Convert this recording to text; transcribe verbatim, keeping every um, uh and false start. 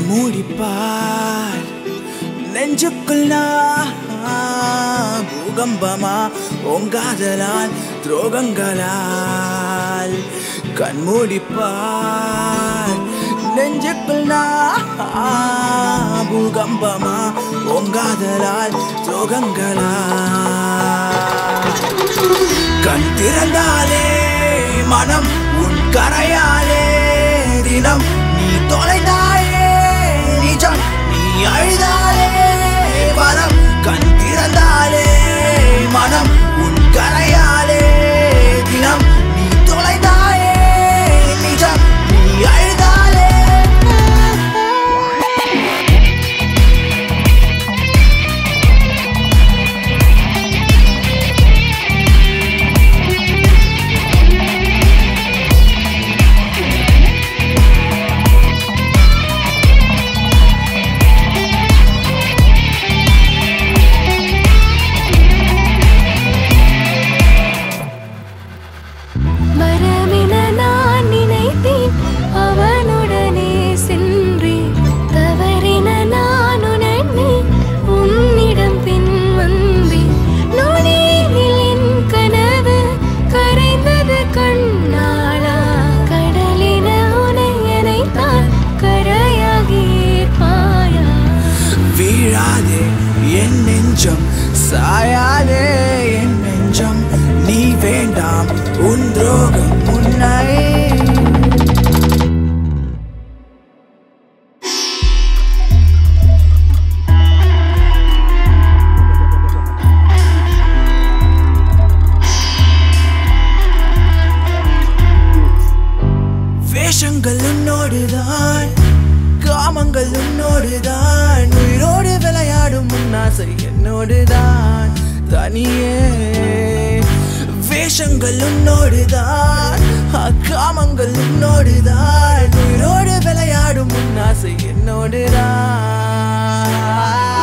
மூடிப்பார் நெஞ்சுக்குள் பூகம்பமா உங்காதலால் துரோகங்களால் கண்மூடிப்பார் நெஞ்சுக்குள் பூகம்பமா உங்காதலால் துரோகங்களால் கண் திறந்தாலே மனம் உன் கரையாலே தினம் நீ தொலைந்தாயே நிஜம் நீ அழுதாலே வரம் கண் திறந்தாலே மனம் உன் கரையாலே தினம் நீ தொலைந்தாயே நிஜம் நீ அழுதாலே என் நெஞ்சம் சாயாதே என் நெஞ்சம் நீ வேண்டாம் உன் துரோகம் உன்னை வேஷங்கள் உன்னோடுதான் காமங்கள் உன்னோடுதான் உயிரோடு விளையாடும் உன்னாசை என்னோடுதான் தனியே வேஷங்கள் உன்னோடுதான் காமங்கள் உன்னோடுதான் உயிரோடு விளையாடும் உன்னாசை என்னோடுதான்